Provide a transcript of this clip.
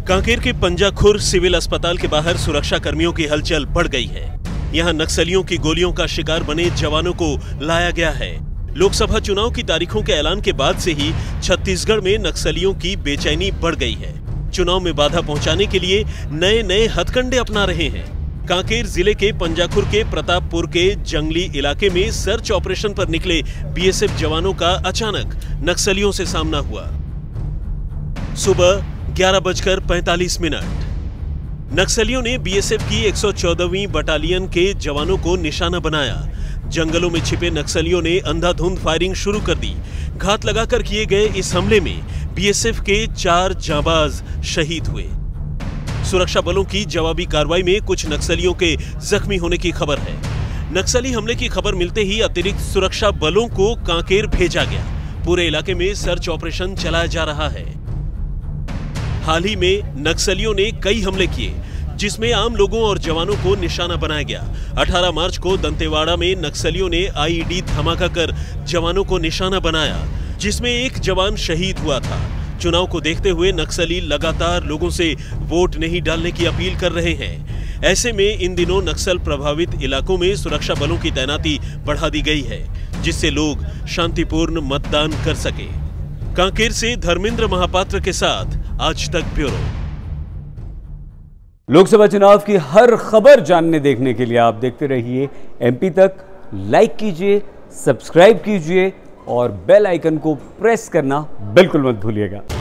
कांकेर के पंजाखुर सिविल अस्पताल के बाहर सुरक्षा कर्मियों की हलचल बढ़ गई है। यहां नक्सलियों की गोलियों का शिकार बने जवानों को लाया गया है। लोकसभा चुनाव की तारीखों के ऐलान के बाद से ही छत्तीसगढ़ में नक्सलियों की बेचैनी बढ़ गई है। चुनाव में बाधा पहुंचाने के लिए नए नए हथकंडे अपना रहे हैं। कांकेर जिले के पंजाखुर के प्रतापपुर के जंगली इलाके में सर्च ऑपरेशन पर निकले बीएसएफ जवानों का अचानक नक्सलियों से सामना हुआ। सुबह 11:45 नक्सलियों ने बीएसएफ की 114वीं बटालियन के जवानों को निशाना बनाया। जंगलों में छिपे नक्सलियों ने अंधाधुंध फायरिंग शुरू कर दी। घात लगाकर किए गए इस हमले में बीएसएफ के 4 जांबाज शहीद हुए। सुरक्षा बलों की जवाबी कार्रवाई में कुछ नक्सलियों के जख्मी होने की खबर है। नक्सली हमले की खबर मिलते ही अतिरिक्त सुरक्षा बलों को कांकेर भेजा गया। पूरे इलाके में सर्च ऑपरेशन चलाया जा रहा है। हाल ही में नक्सलियों ने कई हमले किए, जिसमें आम लोगों और जवानों को निशाना बनाया गया। 18 मार्च को दंतेवाड़ा में नक्सलियों ने आईईडी धमाका कर जवानों को निशाना बनाया, जिसमें एक जवान शहीद हुआ था। चुनाव को देखते हुए नक्सली लगातार लोगों से वोट नहीं डालने की अपील कर रहे हैं। ऐसे में इन दिनों नक्सल प्रभावित इलाकों में सुरक्षा बलों की तैनाती बढ़ा दी गई है, जिससे लोग शांतिपूर्ण मतदान कर सके। कांकेर से धर्मेंद्र महापात्र के साथ आज तक ब्यूरो। लोकसभा चुनाव की हर खबर जानने देखने के लिए आप देखते रहिए एमपी तक। लाइक कीजिए, सब्सक्राइब कीजिए और बेल आइकन को प्रेस करना बिल्कुल मत भूलिएगा।